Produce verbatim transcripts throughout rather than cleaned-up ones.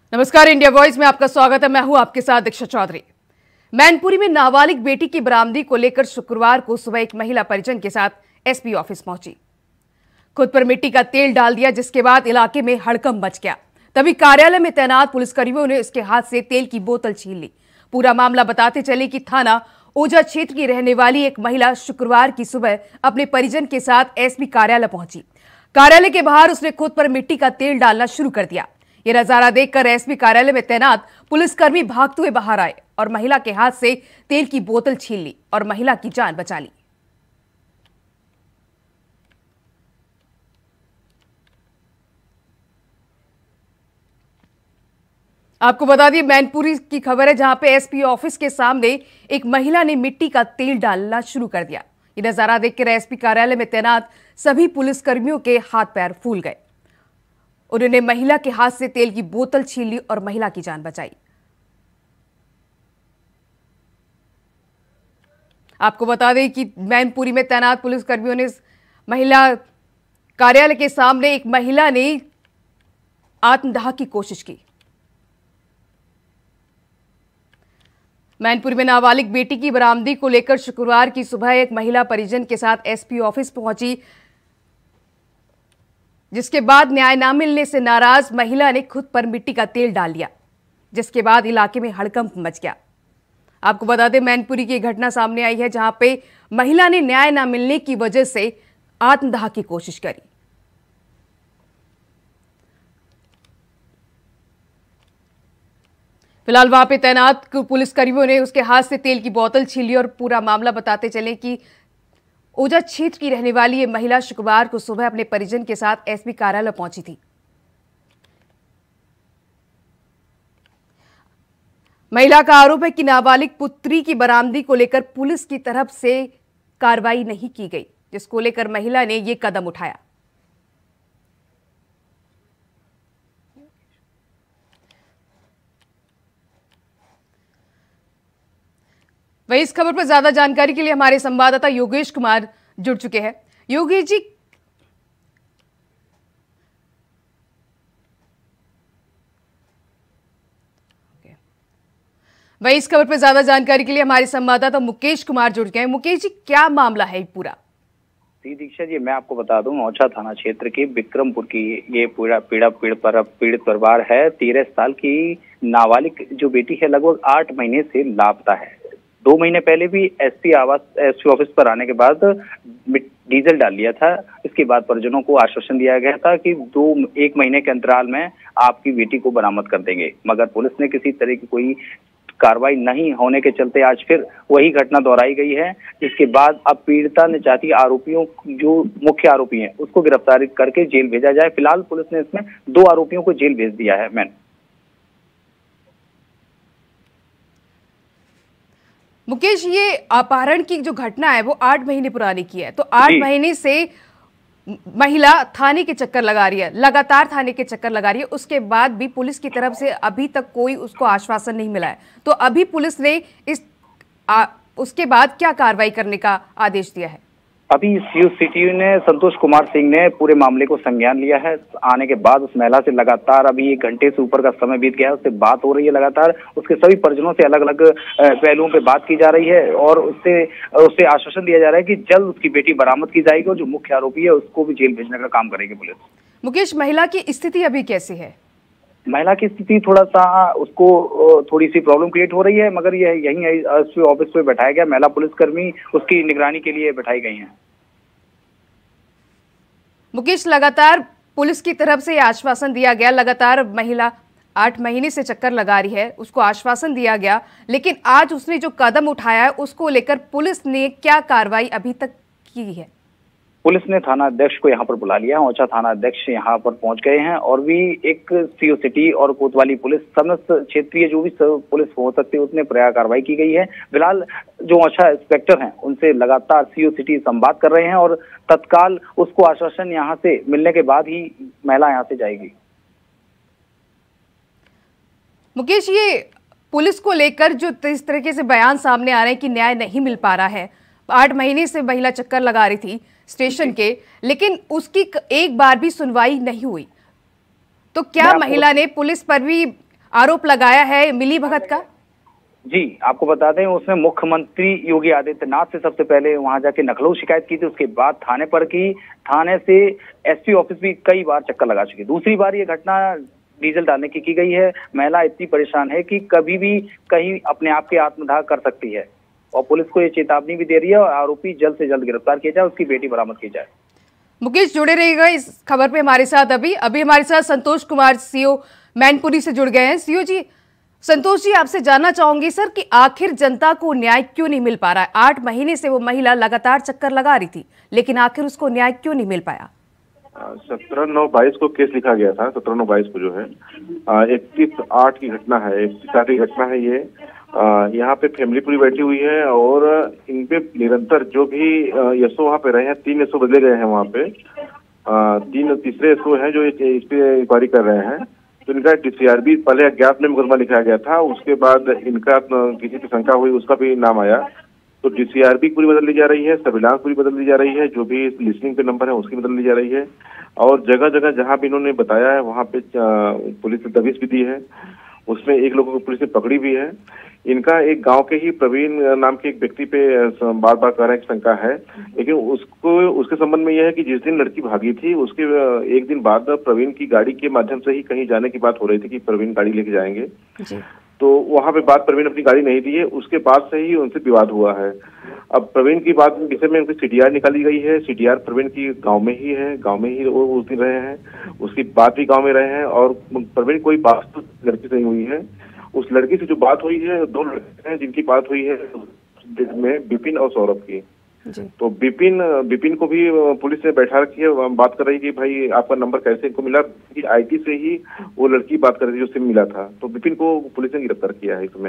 नमस्कार, India voice में आपका स्वागत है। मैं हूं आपके साथ दीक्षा चौधरी। मैनपुरी में नाबालिग बेटी की बरामदी को लेकर शुक्रवार को सुबह एक महिला परिजन के साथ एसपी ऑफिस पहुंची। खुद पर मिट्टी का तेल डाल दिया, जिसके बाद इलाके में हड़कंप मच गया। तभी कार्यालय में तैनात पुलिसकर्मियों ने उसके हाथ से तेल की बोतल छीन ली। पूरा मामला बताते चले कि थाना ओझा क्षेत्र की रहने वाली एक महिला शुक्रवार की सुबह अपने परिजन के साथ एसपी कार्यालय पहुंची। कार्यालय के बाहर उसने खुद पर मिट्टी का तेल डालना शुरू कर दिया। यह नजारा देखकर एसपी कार्यालय में तैनात पुलिसकर्मी भागते हुए बाहर आए और महिला के हाथ से तेल की बोतल छीन ली और महिला की जान बचा ली। आपको बता दिए, मैनपुरी की खबर है, जहां पे एसपी ऑफिस के सामने एक महिला ने मिट्टी का तेल डालना शुरू कर दिया। यह नजारा देखकर एसपी कार्यालय में तैनात सभी पुलिसकर्मियों के हाथ पैर फूल गए। उन्होंने महिला के हाथ से तेल की बोतल छीन ली और महिला की जान बचाई। आपको बता दें कि मैनपुरी में तैनात पुलिसकर्मियों ने महिला कार्यालय के सामने एक महिला ने आत्मदाह की कोशिश की। मैनपुरी में नाबालिग बेटी की बरामदी को लेकर शुक्रवार की सुबह एक महिला परिजन के साथ एसपी ऑफिस पहुंची, जिसके बाद न्याय न मिलने से नाराज महिला ने खुद पर मिट्टी का तेल डाल दिया, जिसके बाद इलाके में हड़कंप मच गया। आपको बता दें, मैनपुरी की घटना सामने आई है, जहां पे महिला ने न्याय न मिलने की वजह से आत्मदाह की कोशिश करी। फिलहाल वहां पे तैनात पुलिसकर्मियों ने उसके हाथ से तेल की बोतल छीन ली और पूरा मामला बताते चले कि ओझा क्षेत्र की रहने वाली ये महिला शुक्रवार को सुबह अपने परिजन के साथ एसपी कार्यालय पहुंची थी। महिला का आरोप है कि नाबालिग पुत्री की बरामदी को लेकर पुलिस की तरफ से कार्रवाई नहीं की गई, जिसको लेकर महिला ने यह कदम उठाया। वहीं इस खबर पर ज्यादा जानकारी के लिए हमारे संवाददाता योगेश कुमार जुड़ चुके हैं। योगेश जी, वहीं इस खबर पर ज्यादा जानकारी के लिए हमारे संवाददाता मुकेश कुमार जुड़ गए हैं। मुकेश जी, क्या मामला है पूरा? जी दीक्षा जी, मैं आपको बता दूं, ओझा थाना क्षेत्र के विक्रमपुर की ये पीड़ा पीड़ा पीड़ पर पीड़ित परिवार है। तेरह साल की नाबालिग जो बेटी है, लगभग आठ महीने से लापता है। दो महीने पहले भी एसपी आवास एसपी ऑफिस पर आने के बाद डीजल डाल लिया था। इसके बाद परिजनों को आश्वासन दिया गया था कि दो एक महीने के अंतराल में आपकी बेटी को बरामद कर देंगे, मगर पुलिस ने किसी तरह की कोई कार्रवाई नहीं होने के चलते आज फिर वही घटना दोहराई गई है। इसके बाद अब पीड़िता ने चाहती आरोपियों, जो मुख्य आरोपी हैं, उसको गिरफ्तार करके जेल भेजा जाए। फिलहाल पुलिस ने इसमें दो आरोपियों को जेल भेज दिया है। मैन मुकेश, ये अपहरण की जो घटना है वो आठ महीने पुरानी की है, तो आठ महीने से महिला थाने के चक्कर लगा रही है, लगातार थाने के चक्कर लगा रही है। उसके बाद भी पुलिस की तरफ से अभी तक कोई उसको आश्वासन नहीं मिला है। तो अभी पुलिस ने इस आ, उसके बाद क्या कार्रवाई करने का आदेश दिया है? अभी सीओ सिटी ने संतोष कुमार सिंह ने पूरे मामले को संज्ञान लिया है। आने के बाद उस महिला से लगातार अभी एक घंटे से ऊपर का समय बीत गया है, उससे बात हो रही है लगातार। उसके सभी परिजनों से अलग अलग पहलुओं पे बात की जा रही है और उससे उससे आश्वासन दिया जा रहा है कि जल्द उसकी बेटी बरामद की जाएगी और जो मुख्य आरोपी है उसको भी जेल भेजने का काम करेगी पुलिस। मुकेश, महिला की स्थिति अभी कैसी है? महिला की स्थिति थोड़ा सा उसको थोड़ी सी प्रॉब्लम क्रिएट हो रही है, मगर यह यही ऑफिस पे बैठाया गया महिला पुलिसकर्मी उसकी निगरानी के लिए बैठाई गई हैं। मुकेश, लगातार पुलिस की तरफ से आश्वासन दिया गया, लगातार महिला आठ महीने से चक्कर लगा रही है, उसको आश्वासन दिया गया, लेकिन आज उसने जो कदम उठाया है उसको लेकर पुलिस ने क्या कार्रवाई अभी तक की है? पुलिस ने थाना अध्यक्ष को यहाँ पर बुला लिया। ओझा थाना अध्यक्ष यहाँ पर पहुंच गए हैं और भी एक सीओ सिटी और कोतवाली पुलिस, समस्त क्षेत्रीय जो भी पुलिस हो सकती है उसमें प्रयास कार्रवाई की गई है। फिलहाल जो ओझा इंस्पेक्टर हैं उनसे लगातार सीओ सिटी संवाद कर रहे हैं और तत्काल उसको आश्वासन यहाँ से मिलने के बाद ही महिला यहाँ से जाएगी। मुकेश, ये पुलिस को लेकर जो इस तरीके से बयान सामने आ रहे हैं कि न्याय नहीं मिल पा रहा है, आठ महीने से महिला चक्कर लगा रही थी स्टेशन के, लेकिन उसकी एक बार भी सुनवाई नहीं हुई, तो क्या महिला ने पुलिस पर भी आरोप लगाया है मिली भगत का। जी आपको बता दें, उसने मुख्यमंत्री योगी आदित्यनाथ से सबसे पहले वहां जाके नकलऊ शिकायत की थी, उसके बाद थाने पर की। थाने से एसपी ऑफिस भी कई बार चक्कर लगा चुकी। दूसरी बार ये घटना डीजल डालने की की गई है। महिला इतनी परेशान है कि कभी भी कहीं अपने आप के आत्मदाह कर सकती है और पुलिस को ये चेतावनी भी दे रही है और आरोपी जल्द से जल्द गिरफ्तार किया जाए, उसकी बेटी बरामद की जाए। मुकेश जुड़े रहिएगा इस खबर पे हमारे साथ। अभी अभी हमारे साथ संतोष कुमार सीओ मैनपुरी से जुड़ गए हैं। सीओ जी, संतोष जी, आपसे जानना चाहूंगी सर कि आखिर जनता को न्याय क्यों नहीं मिल पा रहा है? आठ महीने से वो महिला लगातार चक्कर लगा रही थी, लेकिन आखिर उसको न्याय क्यों नहीं मिल पाया? सत्रह नौ बाईस को केस लिखा गया था। सत्रह नौ बाईस को जो है इकतीस आठ की घटना है, इकतीस आठ की घटना है ये। यहाँ पे फैमिली पूरी बैठी हुई है और इन पे निरंतर जो भी एसओ वहाँ पे रहे हैं, तीन एसओ बदले गए हैं वहाँ पे। तीन तीसरे एसओ हैं जो इस पे इंक्वायरी कर रहे हैं। तो इनका डीसीआरबी पहले अज्ञात में मुकदमा लिखाया गया था, उसके बाद इनका किसी की शंका हुई, उसका भी नाम आया। तो डीसीआरबी पूरी बदल ली जा रही है, सर्विलांस पूरी बदल ली जा रही है, जो भी लिस्टिंग पे नंबर है उसकी बदल ली जा रही है। और जगह जगह जहां भी इन्होंने बताया है वहां पे पुलिस ने दबिश भी दी है, उसमें एक लोगों को पुलिस ने पकड़ी भी है। इनका एक गांव के ही प्रवीण नाम के एक व्यक्ति पे बार बार कह रहे हैं कि शंका है, लेकिन उसको उसके संबंध में यह है कि जिस दिन लड़की भागी थी उसके एक दिन बाद प्रवीण की गाड़ी के माध्यम से ही कहीं जाने की बात हो रही थी कि प्रवीण गाड़ी लेके जाएंगे। तो वहां पे बात प्रवीण अपनी गाड़ी नहीं दी है, उसके बाद से ही उनसे विवाद हुआ है। अब प्रवीण की बात विषय में उनकी सीडीआर निकाली गई है। सीडीआर प्रवीण की गांव में ही है, गांव में ही वो उस दिन रहे हैं, उसकी बात भी गांव में रहे हैं। और प्रवीण कोई बात तो लड़की से हुई है, उस लड़की से जो बात हुई है, दो लड़के हैं जिनकी बात हुई है में विपिन और सौरभ की। तो विपिन विपिन को भी पुलिस ने बैठा रखी है, बात कर रही कि भाई आपका नंबर कैसे इनको मिला, कि आईटी से ही वो लड़की बात कर रही थी जो सिम मिला था। तो विपिन को पुलिस ने गिरफ्तार किया है इसमें।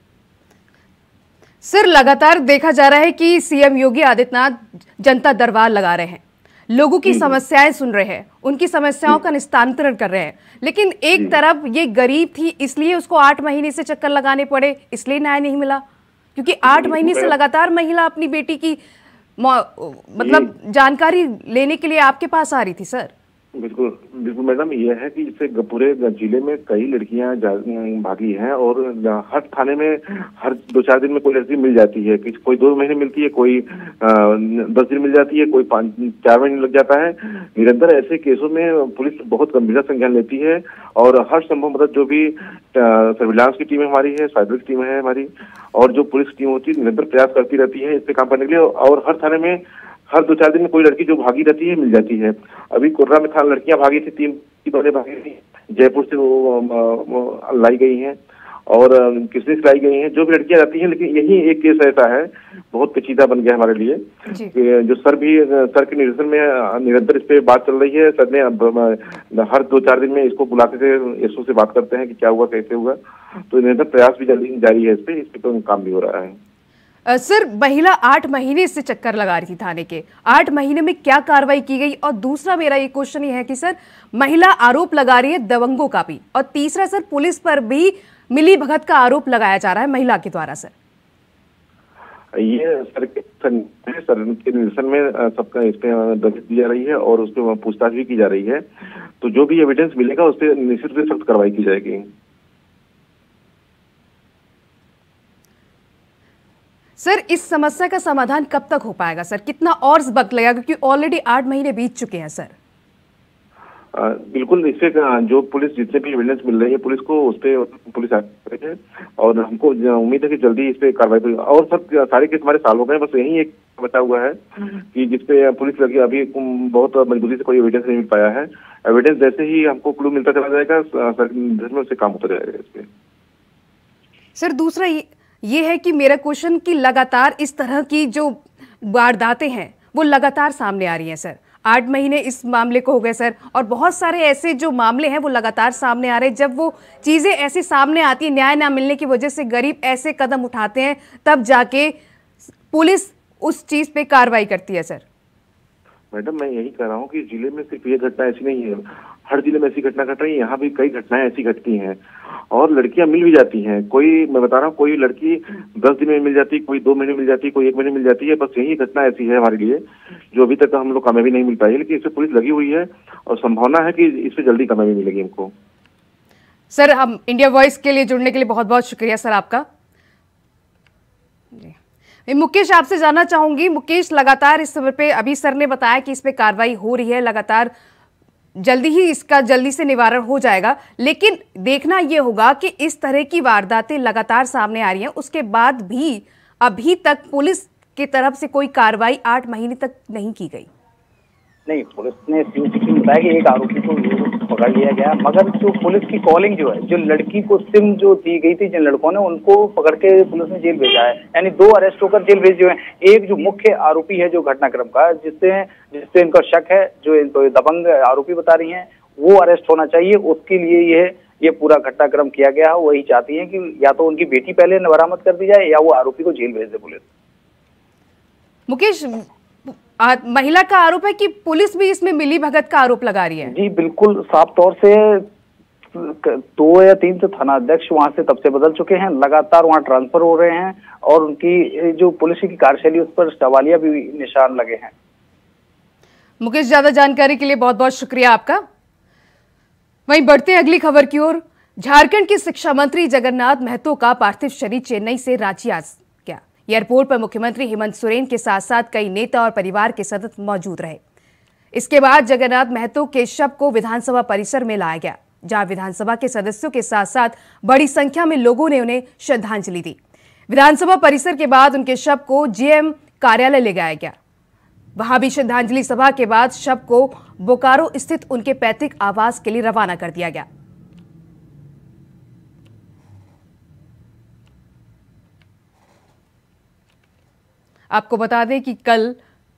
सर, लगातार देखा जा रहा है कि सीएम योगी आदित्यनाथ जनता दरबार लगा रहे हैं, लोगों की समस्याएं सुन रहे हैं, उनकी समस्याओं का निस्तारण कर रहे हैं, लेकिन एक तरफ ये गरीब थी इसलिए उसको आठ महीने से चक्कर लगाने पड़े, इसलिए न्याय नहीं मिला, क्योंकि आठ महीने से लगातार महिला अपनी बेटी की मतलब जानकारी लेने के लिए आपके पास आ रही थी। सर बिल्कुल बिल्कुल मैडम, ये है कि जैसे पूरे जिले में कई लड़कियां भागी हैं और हर थाने में हर दो चार दिन में कोई लड़की मिल जाती है, कि कोई दो महीने मिलती है, कोई आ, दस दिन मिल जाती है, कोई पाँच चार महीने लग जाता है। निरंतर ऐसे केसों में पुलिस बहुत गंभीरता से संज्ञान लेती है और हर संभव मदद जो भी सर्विलांस की टीम हमारी है, साइबर की टीम है हमारी, और जो पुलिस टीम होती है निरंतर प्रयास करती रहती है इस पे काम करने के लिए। और हर थाने में हर दो चार दिन में कोई लड़की जो भागी रहती है मिल जाती है। अभी कोर्रा में था, लड़कियां भागी थी, तीन की दौड़े भागी थी, जयपुर से वो लाई गई हैं और किसने से लाई गई हैं, जो भी लड़कियां रहती हैं। लेकिन यही एक केस ऐसा है बहुत पेचीदा बन गया हमारे लिए, जो सर भी सर के निर्देशन में निरंतर इस पे बात चल रही है। सर ने हर दो चार दिन में इसको बुला के एसओ से बात करते हैं कि क्या हुआ कैसे हुआ, तो निरंतर प्रयास भी जल्दी जारी है इस पे, इस पे तो काम भी हो रहा है। सर, महिला आठ महीने से चक्कर लगा रही थी थाने के, आठ महीने में क्या कार्रवाई की गई? और दूसरा मेरा ये क्वेश्चन ये है कि सर महिला आरोप लगा रही है दबंगों का भी, और तीसरा सर पुलिस पर भी मिली भगत का आरोप लगाया जा रहा है महिला के द्वारा। सर ये सर के सर के निरीक्षण में सबका इस पे दबिश दी जा रही है और उस पर पूछताछ भी की जा रही है। तो जो भी एविडेंस मिलेगा उस पर निश्चित रूप से सख्त कार्रवाई की जाएगी। सर, इस समस्या का समाधान कब तक हो पाएगा? सर कितना और वक्त लगेगा, क्योंकि ऑलरेडी आठ महीने बीत चुके हैं। सर आ, बिल्कुल, इससे जो पुलिस जितने भी एविडेंस मिल रही है पुलिस को, उस पर पुलिस आ रही है और हमको उम्मीद है कि जल्दी इस पे कार्रवाई। और सब सारे केस हमारे साल हो गए, बस यही एक बचा हुआ है कि जिसपे पुलिस लगी अभी बहुत मजबूती से कोई एविडेंस नहीं मिल पाया है। एविडेंस जैसे ही हमको क्लू मिलता चला जाएगा सर में उससे काम होता जाएगा इस पे। सर दूसरा ये ये है कि मेरा क्वेश्चन कि लगातार इस तरह की जो वारदातें हैं वो लगातार सामने आ रही हैं। सर आठ महीने इस मामले को हो गए सर, और बहुत सारे ऐसे जो मामले हैं वो लगातार सामने आ रहे हैं। जब वो चीज़ें ऐसी सामने आती है, न्याय ना मिलने की वजह से गरीब ऐसे कदम उठाते हैं, तब जाके पुलिस उस चीज़ पे कार्रवाई करती है। सर मैडम, मैं यही कह रहा हूँ कि जिले में सिर्फ ये घटना ऐसी नहीं है, हर जिले में ऐसी घटना घट रही है। यहाँ भी कई घटनाएं ऐसी घटती हैं और लड़कियां मिल भी जाती हैं। कोई, मैं बता रहा हूँ, कोई लड़की दस दिन में मिल जाती, कोई दो महीने मिल जाती, कोई एक महीने मिल जाती है। बस यही घटना ऐसी है हमारे लिए जो अभी तक हम लोग कामयाबी नहीं मिल पाई है, लेकिन इससे पुलिस लगी हुई है और संभावना है कि इससे जल्दी कामयाबी मिलेगी हमको। सर, हम इंडिया वॉइस के लिए जुड़ने के लिए बहुत बहुत शुक्रिया सर आपका। जी मुकेश, आपसे जानना चाहूंगी, मुकेश लगातार इस समय पे अभी सर ने बताया कि इस पे कार्रवाई हो रही है, लगातार जल्दी ही इसका जल्दी से निवारण हो जाएगा, लेकिन देखना यह होगा कि इस तरह की वारदातें लगातार सामने आ रही हैं, उसके बाद भी अभी तक पुलिस की तरफ से कोई कार्रवाई आठ महीने तक नहीं की गई। नहीं, पुलिस ने सीसीटीवी में बताया कि एक आरोपी को पकड़ लिया गया, मगर जो पुलिस की कॉलिंग जो है, जो लड़की को सिम जो दी गई थी जिन लड़कों ने, उनको पकड़ के पुलिस ने जेल भेजा है। यानी दो अरेस्ट होकर जेल भेजे हुए हैं। एक जो मुख्य आरोपी है जो घटनाक्रम का, जिससे जिससे इनका शक है, जो इनको दबंग आरोपी बता रही हैं, वो अरेस्ट होना चाहिए। उसके लिए ये ये पूरा घटनाक्रम किया गया है। वही चाहती है कि या तो उनकी बेटी पहले बरामद कर दी जाए या वो आरोपी को जेल भेज दे पुलिस। मुकेश, आ, महिला का आरोप है कि पुलिस भी इसमें मिली भगत का आरोप लगा रही है। जी बिल्कुल, साफ तौर से दो या तीन तो थाना अध्यक्ष वहां से तब से बदल चुके हैं, लगातार वहां ट्रांसफर हो रहे हैं और उनकी जो पुलिस की कार्यशैली, उस पर सवालिया भी निशान लगे हैं। मुकेश, ज्यादा जानकारी के लिए बहुत बहुत शुक्रिया आपका। वहीं बढ़ते हैं अगली खबर की ओर। झारखंड के शिक्षा मंत्री जगन्नाथ महतो का पार्थिव शरीर चेन्नई से रांची आ गया। एयरपोर्ट पर मुख्यमंत्री हेमंत सोरेन के साथ साथ कई नेता और परिवार के सदस्य मौजूद रहे। इसके बाद जगन्नाथ महतो के शव को विधानसभा परिसर में लाया गया, जहां विधानसभा के सदस्यों के साथ साथ बड़ी संख्या में लोगों ने उन्हें श्रद्धांजलि दी। विधानसभा परिसर के बाद उनके शव को जेएम कार्यालय ले जाया गया। वहां भी श्रद्धांजलि सभा के बाद शव को बोकारो स्थित उनके पैतृक आवास के लिए रवाना कर दिया गया। आपको बता दें कि कल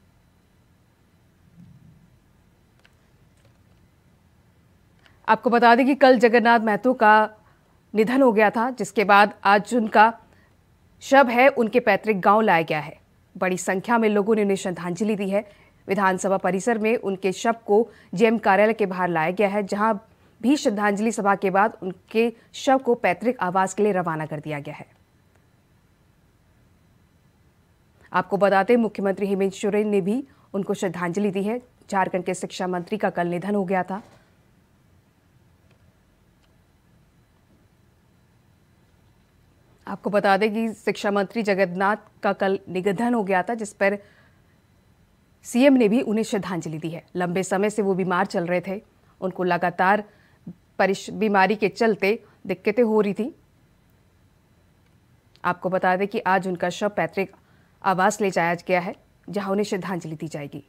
आपको बता दें कि कल जगन्नाथ महतो का निधन हो गया था, जिसके बाद आज उनका शव है उनके पैतृक गांव लाया गया है। बड़ी संख्या में लोगों ने उन्हें श्रद्धांजलि दी है। विधानसभा परिसर में उनके शव को जेएम कार्यालय के बाहर लाया गया है, जहां भी श्रद्धांजलि सभा के बाद उनके शव को पैतृक आवास के लिए रवाना कर दिया गया है। आपको बताते मुख्यमंत्री हेमंत सोरेन ने भी उनको श्रद्धांजलि दी है। झारखंड के शिक्षा मंत्री का कल निधन हो गया था। आपको बता दें कि शिक्षा मंत्री जगन्नाथ का कल निधन हो गया था, जिस पर सीएम ने भी उन्हें श्रद्धांजलि दी है। लंबे समय से वो बीमार चल रहे थे, उनको लगातार बीमारी के चलते दिक्कतें हो रही थी। आपको बता दें कि आज उनका शव पैतृक आवास ले जाया गया है, जहां उन्हें श्रद्धांजलि दी जाएगी।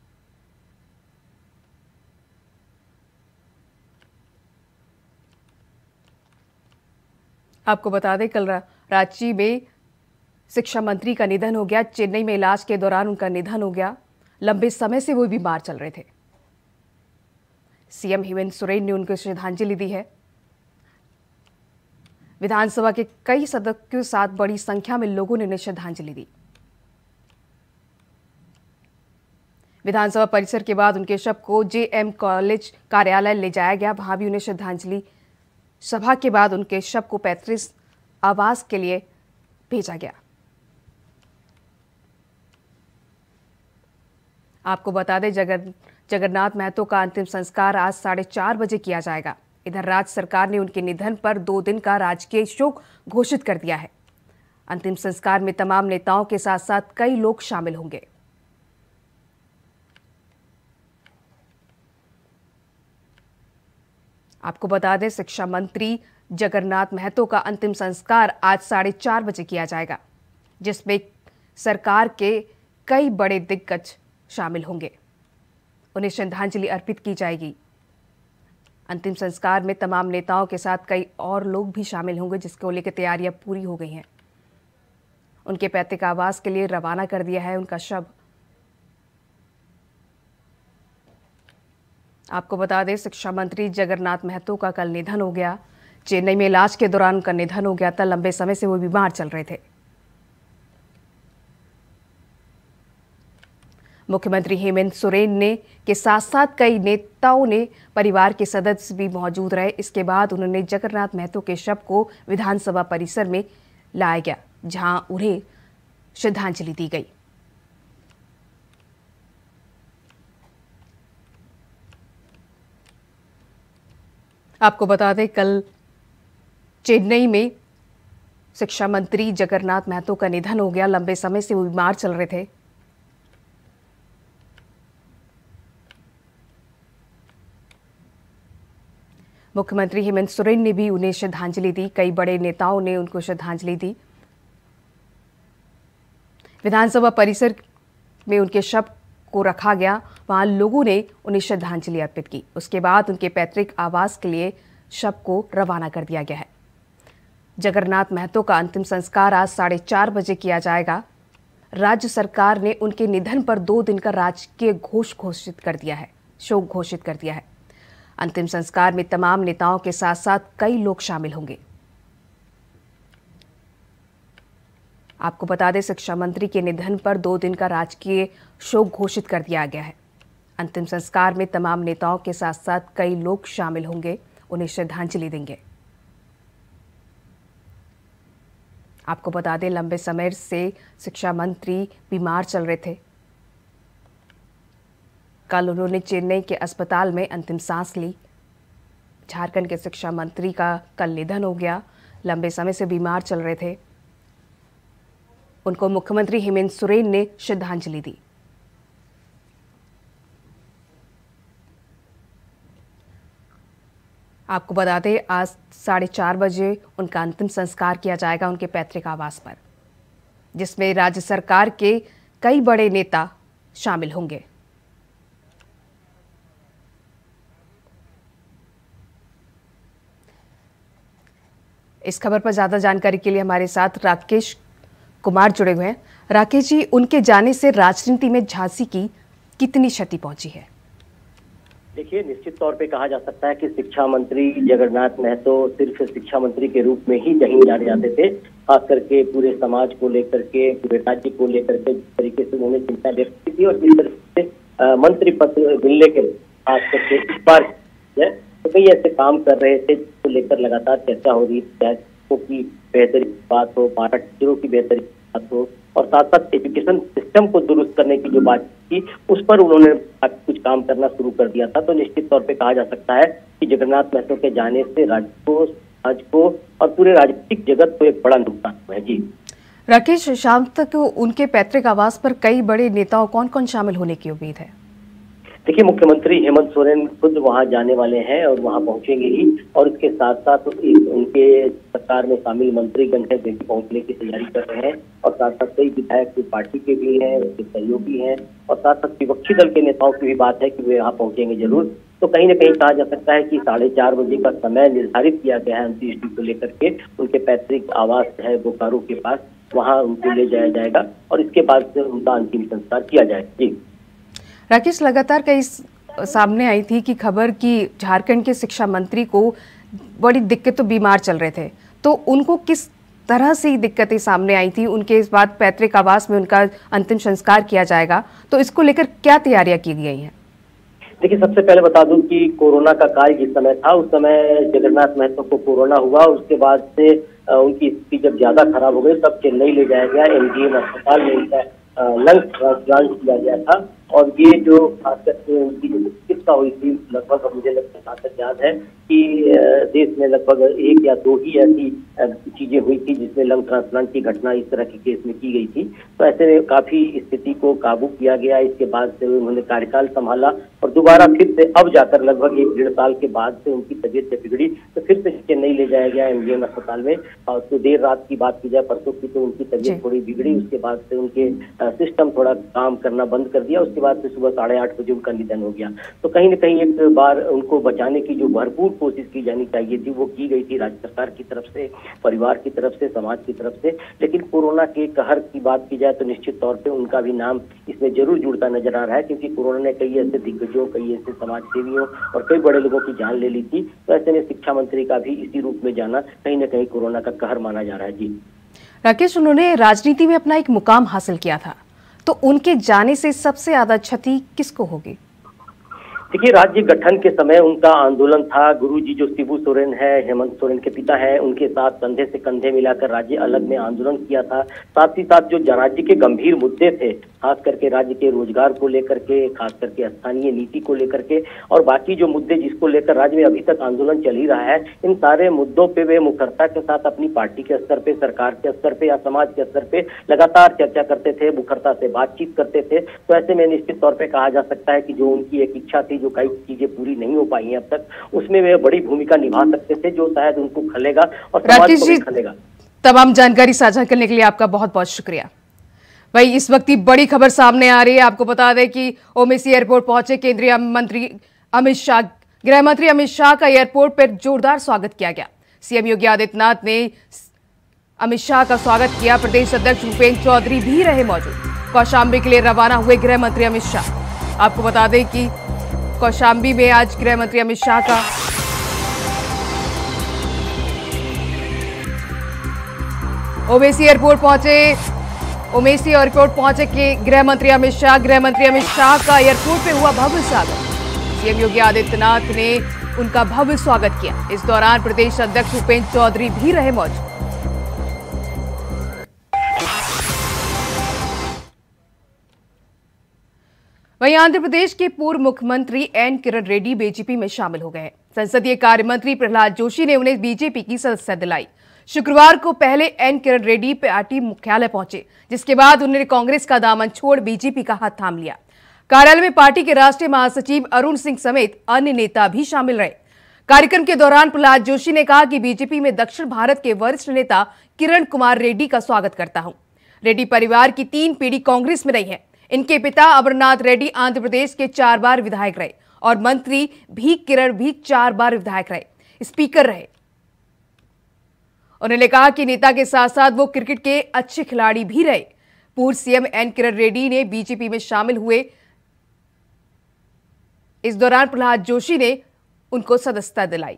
आपको बता दें कल रांची में शिक्षा मंत्री का निधन हो गया। चेन्नई में इलाज के दौरान उनका निधन हो गया। लंबे समय से वो बीमार चल रहे थे। सीएम हेमंत सोरेन ने उनको श्रद्धांजलि दी है। विधानसभा के कई सदस्यों के साथ बड़ी संख्या में लोगों ने उन्हें श्रद्धांजलि दी। विधानसभा परिसर के बाद उनके शव को जेएम कॉलेज कार्यालय ले जाया गया। वहां भी उन्हें श्रद्धांजलि सभा के बाद उनके शव को पैतृक आवास के लिए भेजा गया। आपको बता दें जगन जगन्नाथ महतो का अंतिम संस्कार आज साढ़े चार बजे किया जाएगा। इधर राज्य सरकार ने उनके निधन पर दो दिन का राजकीय शोक घोषित कर दिया है। अंतिम संस्कार में तमाम नेताओं के साथ साथ कई लोग शामिल होंगे। आपको बता दें शिक्षा मंत्री जगन्नाथ महतो का अंतिम संस्कार आज साढ़े चार बजे किया जाएगा, जिसमें सरकार के कई बड़े दिग्गज शामिल होंगे। उन्हें श्रद्धांजलि अर्पित की जाएगी। अंतिम संस्कार में तमाम नेताओं के साथ कई और लोग भी शामिल होंगे, जिसको लेकर तैयारियां पूरी हो गई हैं। उनके पैतृक आवास के लिए रवाना कर दिया है उनका शव। आपको बता दें शिक्षा मंत्री जगन्नाथ महतो का कल निधन हो गया। चेन्नई में इलाज के दौरान उनका निधन हो गया था। लंबे समय से वो बीमार चल रहे थे। मुख्यमंत्री हेमंत सोरेन ने के साथ साथ कई नेताओं ने परिवार के सदस्य भी मौजूद रहे। इसके बाद उन्होंने जगन्नाथ महतो के शव को विधानसभा परिसर में लाया गया, जहां उन्हें श्रद्धांजलि दी गई। आपको बता दें कल चेन्नई में शिक्षा मंत्री जगन्नाथ महतो का निधन हो गया। लंबे समय से वो बीमार चल रहे थे। मुख्यमंत्री हेमंत सोरेन ने भी उन्हें श्रद्धांजलि दी। कई बड़े नेताओं ने उनको श्रद्धांजलि दी। विधानसभा परिसर में उनके शव को रखा गया। वहां लोगों ने उन्हें श्रद्धांजलि अर्पित की। उसके बाद उनके पैतृक आवास के लिए शव को रवाना कर दिया गया है। जगन्नाथ महतो का अंतिम संस्कार आज साढ़े चार बजे किया जाएगा। राज्य सरकार ने उनके निधन पर दो दिन का राजकीय घोष घोषित कर दिया है शोक घोषित कर दिया है। अंतिम संस्कार में तमाम नेताओं के साथ साथ कई लोग शामिल होंगे। आपको बता दें, शिक्षा मंत्री के निधन पर दो दिन का राजकीय शोक घोषित कर दिया गया है। अंतिम संस्कार में तमाम नेताओं के साथ साथ कई लोग शामिल होंगे, उन्हें श्रद्धांजलि देंगे। आपको बता दें, लंबे समय से शिक्षा मंत्री बीमार चल रहे थे। कल उन्होंने चेन्नई के अस्पताल में अंतिम सांस ली। झारखंड के शिक्षा मंत्री का कल निधन हो गया। लंबे समय से बीमार चल रहे थे। उनको मुख्यमंत्री हेमंत सोरेन ने श्रद्धांजलि दी। आपको बता दें, आज साढ़े चार बजे उनका अंतिम संस्कार किया जाएगा उनके पैतृक आवास पर, जिसमें राज्य सरकार के कई बड़े नेता शामिल होंगे। इस खबर पर ज्यादा जानकारी के लिए हमारे साथ राकेश कुमार जुड़े हुए हैं। राकेश जी, उनके जाने से राजनीति में झांसी की कितनी क्षति पहुंची है? देखिए, निश्चित तौर पे कहा जा सकता है कि शिक्षा मंत्री जगन्नाथ महतो सिर्फ शिक्षा मंत्री के रूप में ही नहीं जाने जाते थे। खास करके पूरे समाज को लेकर के, पूरे राज्य को लेकर के जिस तरीके से उन्होंने चिंता व्यक्त की थी और जिस तरीके से मंत्री पद मिलने के खास करके इस बार तो कई ऐसे काम कर रहे थे जिसको लेकर लगातार चर्चा हो रही थी की बेहतरी की बात हो, पारा टीचरों की बेहतरी की बात हो और साथ साथ एजुकेशन सिस्टम को दुरुस्त करने की जो बात थी उस पर उन्होंने कुछ काम करना शुरू कर दिया था। तो निश्चित तौर पे कहा जा सकता है कि जगन्नाथ महतो के जाने से राज्य को, समाज को और पूरे राजनीतिक जगत को एक बड़ा नुकसान हुआ है। जी राकेश, शाम तक उनके पैतृक आवास पर कई बड़े नेताओं कौन कौन शामिल होने की उम्मीद है? देखिए, मुख्यमंत्री हेमंत सोरेन खुद वहां जाने वाले हैं और वहां पहुंचेंगे ही और इसके साथ साथ उनके सरकार में शामिल मंत्रीगण है जो पहुंचने की तैयारी कर रहे हैं और साथ साथ कई विधायक पार्टी के भी हैं, उनके सहयोगी हैं और साथ साथ विपक्षी दल के नेताओं की भी बात है कि वे यहाँ पहुंचेंगे जरूर। तो कहीं ना कहीं कहा जा सकता है कि साढ़े चार बजे का समय निर्धारित किया गया है अंत्येष्टि को लेकर के। उनके पैतृक आवास है बोकारो के पास, वहाँ उनको ले जाया जाएगा और इसके बाद से उनका अंतिम संस्कार किया जाएगा। जी राकेश, लगातार कई सामने आई थी कि खबर कि झारखंड के शिक्षा मंत्री को बड़ी दिक्कतों बीमार चल रहे थे, तो उनको किस तरह से दिक्कतें सामने आई थी? उनके इस बात पैतृक आवास में उनका अंतिम संस्कार किया जाएगा, तो इसको लेकर क्या तैयारियां की गई हैं? देखिए, सबसे पहले बता दूं कि कोरोना का काल जिस समय था उस समय जगन्नाथ महतो को कोरोना हुआ। उसके बाद से उनकी स्थिति जब ज्यादा खराब हो गई तब चेन्नई ले जाया गया। एमजीएम अस्पताल में उनका लंग ट्रांसप्लांट किया गया था और ये जो खास करके उनकी जो चिकित्सा हुई थी लगभग मुझे लगता है याद है कि देश में लगभग एक या दो ही ऐसी चीजें हुई थी जिसमें लंग ट्रांसप्लांट की घटना इस तरह के केस में की गई थी। तो ऐसे में काफी स्थिति को काबू किया गया। इसके बाद से उन्होंने कार्यकाल संभाला और दोबारा फिर से अब जाकर लगभग एक डेढ़ साल के बाद से उनकी तबीयत जब बिगड़ी तो फिर से चेन्नई ले जाया गया एमजीएम अस्पताल में। और तो देर रात की बात की जाए परसों की तो उनकी तबीयत थोड़ी बिगड़ी। उसके बाद से उनके सिस्टम थोड़ा काम करना बंद कर दिया। उसके बाद से सुबह साढ़े आठ बजे उनका निधन हो गया। तो कहीं ना कहीं एक बार उनको बचाने की जो भरपूर कोशिश की जानी चाहिए थी वो की गई थी राज्य सरकार की तरफ से, परिवार की तरफ से, समाज की तरफ से। लेकिन कोरोना के कहर की बात की जाए तो निश्चित तौर पे उनका भी नाम इसमें जरूर जुड़ता नजर आ रहा है, क्योंकि कोरोना ने कई ऐसे दिग्गजों, कई ऐसे समाज सेवियों और कई बड़े लोगों की जान ले ली थी। तो ऐसे में शिक्षा मंत्री का भी इसी रूप में जाना कहीं ना कहीं कोरोना का कहर माना जा रहा है। जी राकेश, उन्होंने राजनीति में अपना एक मुकाम हासिल किया था, तो उनके जाने से सबसे ज्यादा क्षति किसको होगी? देखिए, राज्य गठन के समय उनका आंदोलन था। गुरुजी जो शिबू सोरेन है, हेमंत सोरेन के पिता है, उनके साथ कंधे से कंधे मिलाकर राज्य अलग में आंदोलन किया था। साथ ही साथ जो राज्य के गंभीर मुद्दे थे, खास करके राज्य के रोजगार को लेकर के, खास करके स्थानीय नीति को लेकर के, और बाकी जो मुद्दे जिसको लेकर राज्य में अभी तक आंदोलन चल ही रहा है, इन सारे मुद्दों पे वे मुखरता के साथ अपनी पार्टी के स्तर पे, सरकार के स्तर पे या समाज के स्तर पे लगातार चर्चा करते थे, मुखरता से बातचीत करते थे। तो ऐसे में निश्चित तौर पर कहा जा सकता है कि जो उनकी एक इच्छा थी, जो कई चीजें पूरी नहीं हो पाई हैं अब तक, उसमें वे बड़ी भूमिका निभा सकते थे, जो शायद उनको खलेगा और समाज को भी खलेगा। तमाम जानकारी साझा करने के लिए आपका बहुत बहुत शुक्रिया। वही इस वक्त बड़ी खबर सामने आ रही है। आपको बता दें कि ओमेसी एयरपोर्ट पहुंचे केंद्रीय मंत्री अमित शाह। गृह मंत्री अमित शाह का एयरपोर्ट पर जोरदार स्वागत किया गया। सीएम योगी आदित्यनाथ ने अमित शाह का स्वागत किया। प्रदेश अध्यक्ष भूपेंद्र चौधरी भी रहे मौजूद। कौशांबी के लिए रवाना हुए गृह मंत्री अमित शाह। आपको बता दें कि कौशांबी में आज गृह मंत्री अमित शाह का ओमेसी एयरपोर्ट पहुंचे ओमेसी एयरपोर्ट पहुंचे के गृह मंत्री अमित शाह। गृह मंत्री अमित शाह का एयरपोर्ट पे हुआ भव्य स्वागत। सीएम योगी आदित्यनाथ ने उनका भव्य स्वागत किया। इस दौरान प्रदेश अध्यक्ष भूपेंद्र चौधरी भी रहे मौजूद। वहीं आंध्र प्रदेश के पूर्व मुख्यमंत्री एन किरण रेड्डी बीजेपी में शामिल हो गए हैं। संसदीय कार्य मंत्री प्रहलाद जोशी ने उन्हें बीजेपी की सदस्यता दिलाई। शुक्रवार को पहले एन किरण रेड्डी पार्टी मुख्यालय पहुंचे, जिसके बाद उन्होंने कांग्रेस का दामन छोड़ बीजेपी का हाथ थाम लिया। कार्यालय में पार्टी के राष्ट्रीय महासचिव अरुण सिंह समेत अन्य नेता भी शामिल रहे। कार्यक्रम के दौरान प्रहलाद जोशी ने कहा कि बीजेपी में दक्षिण भारत के वरिष्ठ नेता किरण कुमार रेड्डी का स्वागत करता हूं। रेड्डी परिवार की तीन पीढ़ी कांग्रेस में रही है। इनके पिता अमरनाथ रेड्डी आंध्र प्रदेश के चार बार विधायक रहे और मंत्री भी किरण भी चार बार विधायक रहे, स्पीकर रहे। उन्होंने कहा कि नेता के साथ साथ वो क्रिकेट के अच्छे खिलाड़ी भी रहे। पूर्व सीएम एन किरण रेड्डी ने बीजेपी में शामिल हुए। इस दौरान प्रहलाद जोशी ने उनको सदस्यता दिलाई।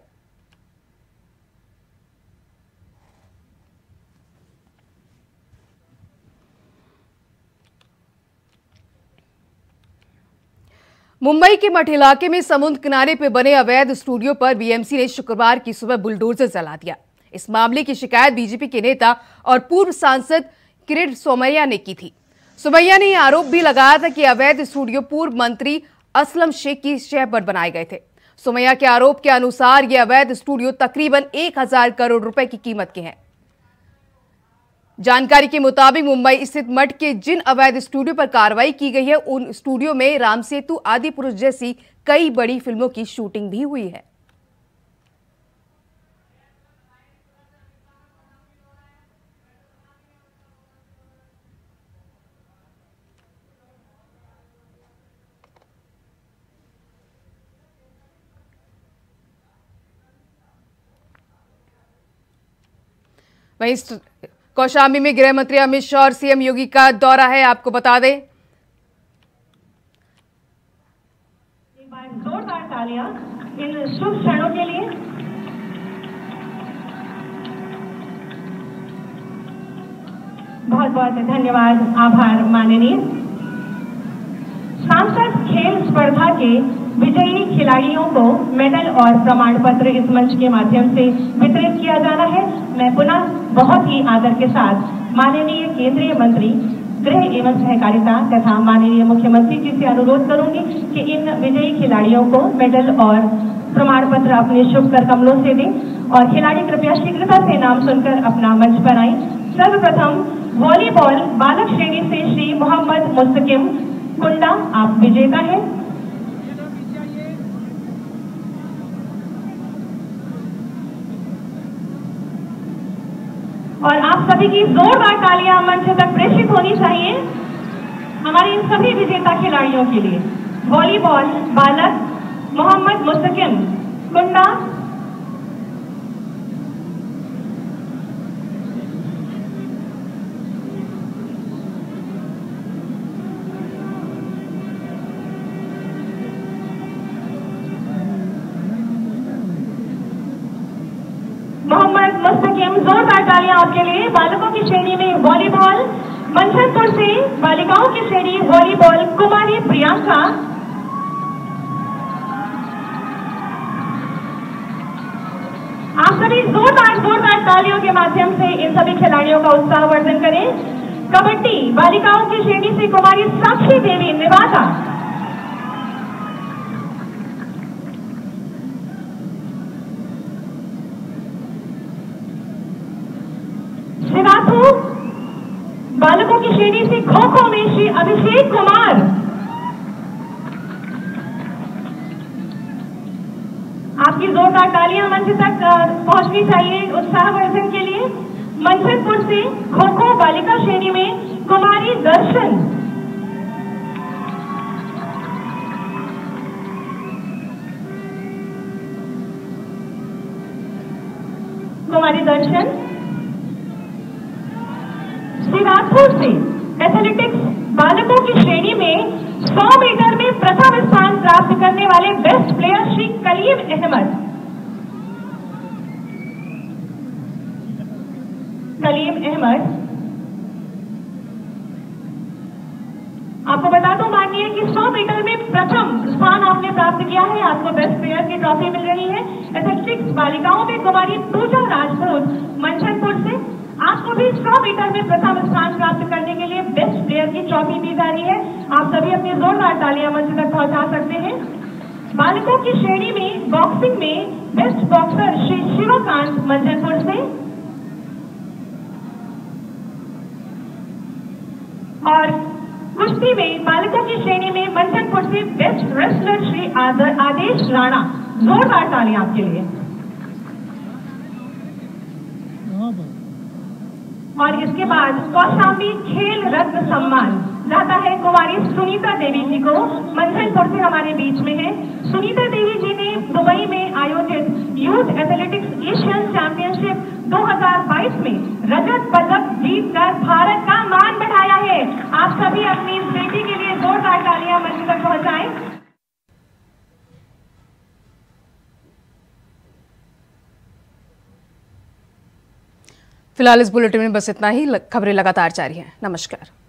मुंबई के मठ इलाके में समुद्र किनारे पर बने अवैध स्टूडियो पर बीएमसी ने शुक्रवार की सुबह बुलडोजर चला दिया। इस मामले की शिकायत बीजेपी के नेता और पूर्व सांसद किरीट सोमैया ने की थी। सोमैया ने यह आरोप भी लगाया था कि अवैध स्टूडियो पूर्व मंत्री असलम शेख की शय पर बनाए गए थे। सोमैया के आरोप के अनुसार ये अवैध स्टूडियो तकरीबन एक हजार करोड़ रुपए की कीमत के हैं। जानकारी के मुताबिक मुंबई स्थित मठ के जिन अवैध स्टूडियो पर कार्रवाई की गई है, उन स्टूडियो में राम सेतु, आदि पुरुष जैसी कई बड़ी फिल्मों की शूटिंग भी हुई है। वहीं कौशांबी में गृह मंत्री अमित शाह और सीएम योगी का दौरा है। आपको बता दें, एक बार जोरदार तालियां इन शुभ क्षणों के लिए। बहुत बहुत धन्यवाद, आभार माननीय। सांसद खेल स्पर्धा के विजयी खिलाड़ियों को मेडल और प्रमाण पत्र इस मंच के माध्यम से वितरित किया जाना है। मैं पुनः बहुत ही आदर के साथ माननीय केंद्रीय मंत्री गृह एवं सहकारिता तथा माननीय मुख्यमंत्री जी से अनुरोध करूंगी कि इन विजयी खिलाड़ियों को मेडल और प्रमाण पत्र अपने शुभ कर कमलों से दें और खिलाड़ी कृपया शीघ्रता से नाम सुनकर अपना मंच पर आएं। सर्वप्रथम वॉलीबॉल बालक श्रेणी से श्री मोहम्मद मुस्तकिम कुंडा, आप विजेता हैं। और आप सभी की जोरदार तालियां मंच तक प्रेषित होनी चाहिए हमारे इन सभी विजेता खिलाड़ियों के लिए। वॉलीबॉल बालक मोहम्मद मुस्तकिम कुंडा, मोहम्मद मुस्तकिम, जोरदार तालियां आपके लिए। बालकों की श्रेणी में वॉलीबॉल मंचनपुर से, बालिकाओं की श्रेणी वॉलीबॉल कुमारी प्रियंका, सभी जोरदार जोरदार तालियों के माध्यम से इन सभी खिलाड़ियों का उत्साहवर्धन करें। कबड्डी बालिकाओं की श्रेणी से कुमारी साक्षी देवी निवासा, शिवाथू बालकों की श्रेणी से खो खो में श्री अभिषेक कुमार, आपकी जोरदार तालियां मंच तक पहुंचनी चाहिए उत्साहवर्धन के लिए। मंचनपुर से खो खो बालिका श्रेणी में कुमारी दर्शन, कुमारी दर्शन। शिवाथू से एथलेटिक्स बालकों की श्रेणी में सौ मीटर में प्रथम स्थान प्राप्त करने वाले बेस्ट प्लेयर श्री कलीम अहमद, कलीम अहमद। आपको बता दूं माननीय कि सौ मीटर में प्रथम स्थान आपने प्राप्त किया है, आपको बेस्ट प्लेयर की ट्रॉफी मिल रही है। एथलेटिक्स बालिकाओं में कुमारी पूजा राजपूत मंचनपुर से, आपको भी सौ मीटर में प्रथम स्थान प्राप्त करने के लिए बेस्ट प्लेयर की ट्रॉफी दी जा रही है। आप सभी अपनी जोरदार तालियां मंच तक पहुंचा सकते हैं। बालकों की श्रेणी में बॉक्सिंग में बेस्ट बॉक्सर श्री शिवकांत मंचनपुर से, और कुश्ती में बालकों की श्रेणी में मंचनपुर से बेस्ट रेसलर श्री आदेश राणा। जोरदार तालियां आपके लिए। और इसके बाद कौशाम्बी खेल रत्न सम्मान जाता है कुमारी सुनीता देवी जी को, मंचनपुर से हमारे बीच में है। सुनीता देवी जी ने दुबई में आयोजित यूथ एथलेटिक्स एशियन चैंपियनशिप दो हज़ार बाईस में रजत पदक जीतकर भारत का मान बढ़ाया है। आप सभी अपनी इस बेटी के लिए जोरदार तालियां मंच तक पहुंचाएं। फिलहाल इस बुलेटिन में बस इतना ही। खबरें लगातार जारी हैं। नमस्कार।